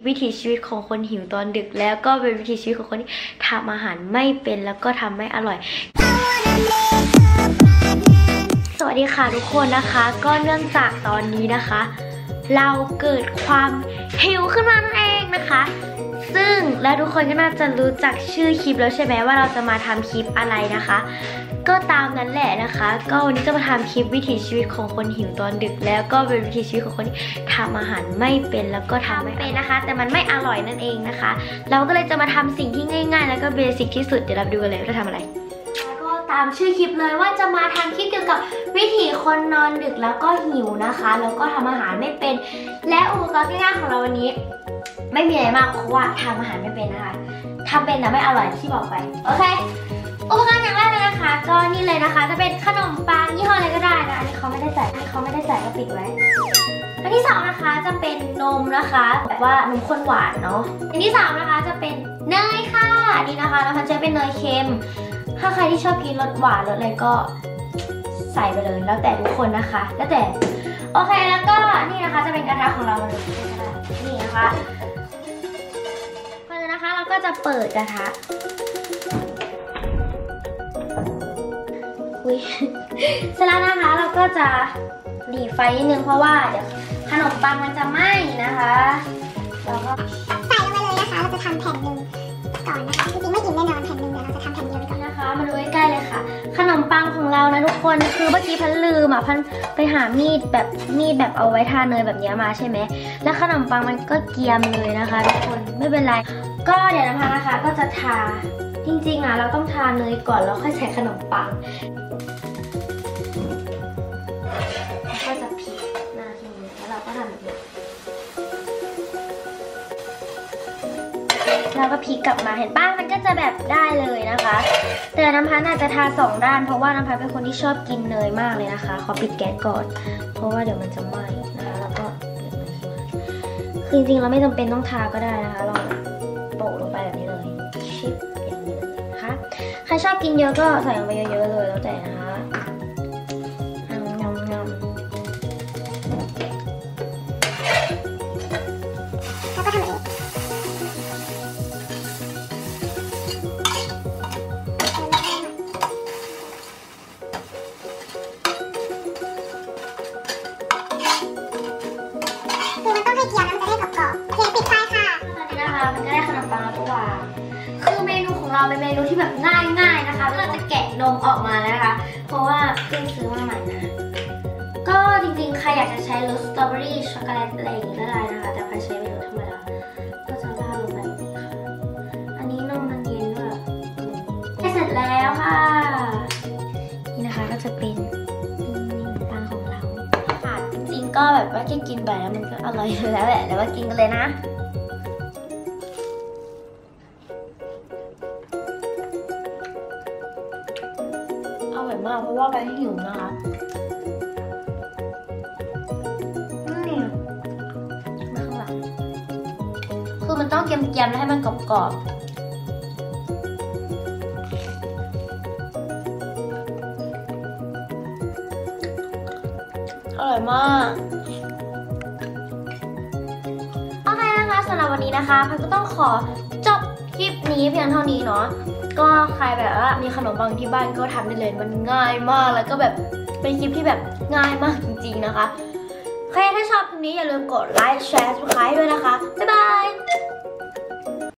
วิถีชีวิตของคนหิวตอนดึกแล้วก็เป็นวิถีชีวิตของคนที่ทำอาหารไม่เป็นแล้วก็ทำไม่อร่อยสวัสดีค่ะทุกคนนะคะก็เนื่องจากตอนนี้นะคะเราเกิดความหิวขึ้นมานั่นเองนะคะซึ่งและทุกคนก็น่าจะรู้จักชื่อคลิปแล้วใช่ไหมว่าเราจะมาทำคลิปอะไรนะคะก็ตามนั้นแหละนะคะก็วันนี้จะมาทำคลิปวิถีชีวิตของคนหิวตอนดึกแล้วก็เป็นวิถีชีวิตของคนที่ทำอาหารไม่เป็นแล้วก็ทำไม่เป็นนะคะแต่มันไม่อร่อยนั่นเองนะคะเราก็เลยจะมาทำสิ่งที่ง่ายๆแล้วก็เบสิกที่สุดเดี๋ยวเราดูกันเลยว่าจะทำอะไรก็ตามชื่อคลิปเลยว่าจะมาทำคลิปเกี่ยวกับวิถีคนนอนดึกแล้วก็หิวนะคะแล้วก็ทำอาหารไม่เป็นและอุปกรณ์ง่ายๆของเราวันนี้ไม่มีอะไรมากเพราะว่าทำอาหารไม่เป็นนะคะทำเป็นแต่ไม่อร่อยที่บอกไปโอเคอุปกรณ์อย่างแรกเลยนะคะก็นี่เลยนะคะจะเป็นขนมปังยี่ห้ออะไรก็ได้นะอันนี้เขาไม่ได้ใส่ก็ปิดไว้อันที่2นะคะจะเป็นนมนะคะแบบว่านมข้นหวานเนาะอันที่3นะคะจะเป็นเนยค่ะอันนี้นะคะแล้วมันจะเป็นเนยเค็มถ้าใครที่ชอบกินรสหวานรสอะไรก็ใส่ไปเลยแล้วแต่ทุกคนนะคะแล้วแต่โอเคแล้วก็นี่นะคะจะเป็นกระทะของเราเลยนี่นะคะก่อนอื่นนะคะเราก็จะเปิดกระทะเสร็จแล้วนะคะเราก็จะหลีไฟนิดนึงเพราะว่าเดี๋ยวขนมปังมันจะไหม้นะคะเราก็ใส่ลงไปเลยนะคะเราจะทำแผ่นหนึ่งก่อนนะคะจริงๆไม่อิ่มแน่นอนแผ่นหนึ่งเดี๋ยวเราจะทำแผ่นเดียวก่อนนะคะมาดูใกล้ๆเลยค่ะขนมปังของเรานะทุกคนคือเมื่อกี้พันลืมอ่ะพันไปหามีดแบบเอาไว้ทาเนยแบบนี้มาใช่ไหมแล้วขนมปังมันก็เกรียมเลยนะคะทุกคนไม่เป็นไรก็เดี๋ยวนะคะก็จะทาจริงๆอ่ะเราต้องทาเนยก่อนแล้วค่อยใส่ขนมปังก็จะพลิกหน้าทีนี้แล้วเราก็ทำแบบนี้เราก็พลิกกลับมาเห็นป้ามันก็จะแบบได้เลยนะคะแต่น้ำพันอาจจะทา2ด้านเพราะว่าน้ำพันเป็นคนที่ชอบกินเนยมากเลยนะคะขอปิดแก๊สก่อนเพราะว่าเดี๋ยวมันจะไหม้นะคะแล้วก็คือจริงๆเราไม่จำเป็นต้องทาก็ได้นะคะเราโปะลงไปแบบนี้เลยชิปอย่างนี้เลยนะคะใครชอบกินเยอะก็ใส่ลงไปเยอะๆเลยแล้วแต่นะคะแล้วก็ทำแบบนี้มันก็ได้ขนมปังแล้วก็วางคือเมนูของเราเป็นเมนูที่แบบง่ายๆนะคะเราจะแกะนมออกมานะคะ เพราะว่าเพิ่งซื้อมาใหม่นะก็จริงๆใครอยากจะใช้รสสตรอเบอรี่ช็อกโกแลตอะไรอย่างนี้ก็ได้นะคะแต่ใครใช้เป็นรสธรรมดาก็จะราดลงไปนี่ค่ะอันนี้นมมันเย็นด้วยเสร็จแล้วค่ะนี่นะคะก็จะเป็นปังของเราค่ะจริงๆก็แบบว่าแค่กินไปแล้วมันก็อร่อยแล้วแหละแล้วว่ากินกันเลยนะอร่อยมากเพราะว่าไปหิวนะคะนี่ข้างหลังคือมันต้องเกรียมๆแล้วให้มันกรอบๆอร่อยมากโอเคนะคะสำหรับวันนี้นะคะพันก็ต้องขอจบคลิปนี้เพียงเท่านี้เนาะก็ใครแบบว่ามีขนมปังที่บ้านก็ทำได้เลยมันง่ายมากแล้วก็แบบเป็นคลิปที่แบบง่ายมากจริงๆนะคะใครถ้าชอบคลิปนี้อย่าลืมกดไลค์แชร์ subscribe ด้วยนะคะบ๊ายบาย